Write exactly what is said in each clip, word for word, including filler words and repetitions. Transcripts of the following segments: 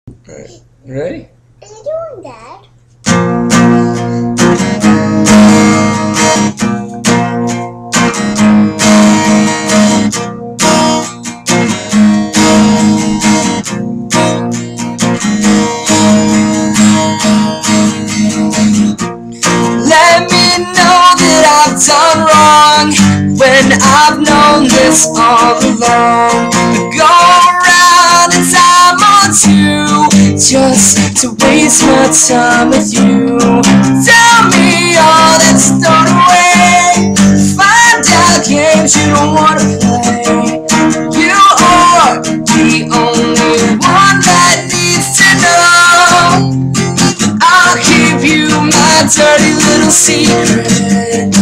Alright, you ready? Are you doing that? Let me know that I've done wrong when I've known this all along. Go around and time or two just to waste my time with you. Tell me all that's thrown away. Find out games you don't wanna play. You are the only one that needs to know. I'll keep you my dirty little secret.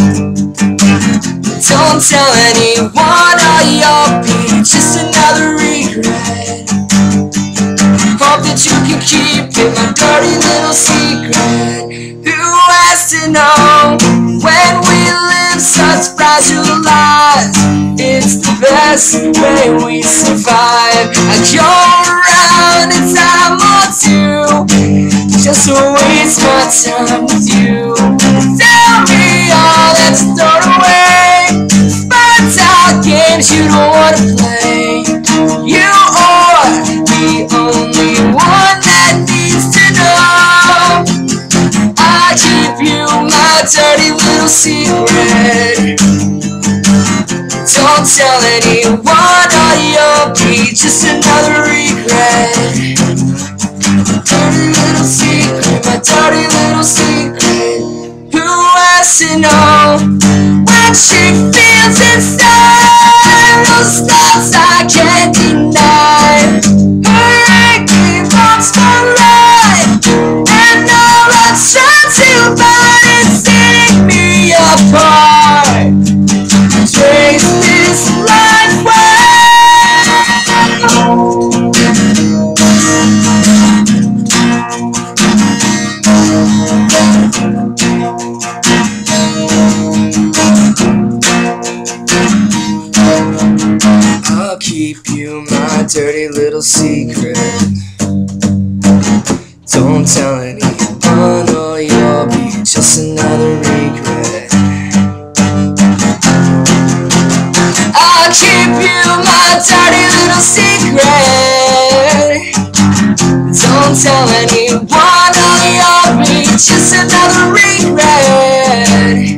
Don't tell anyone or you'll be just another regret. Hope that you can keep it my dirty little secret. Who has to know when we live such fragile lives? It's the best way we survive. I go around in time or two just to waste my time with you. Tell me all that's thrown away. Find out games you don't wanna play. You are the only one that needs to know. I keep you my dirty little secret. Don't tell anyone or you'll be just another regret. Dirty little secret, my dirty little secret. Who has to know when she feels inside? Those thoughts I can't deny. Her aching thoughts for right, and all I try to find is setting me apart. Trace this life well. I'll keep you my dirty little secret. Don't tell anyone or you'll be just another regret. I'll keep you my dirty little secret. Don't tell anyone or you'll be just another regret.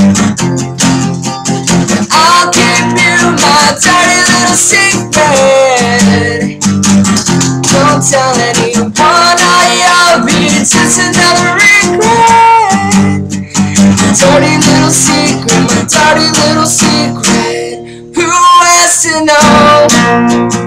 I'll keep you my dirty little secret. Don't tell anyone or you'll be just another regret. Dirty little secret, my dirty little secret. Who has to know?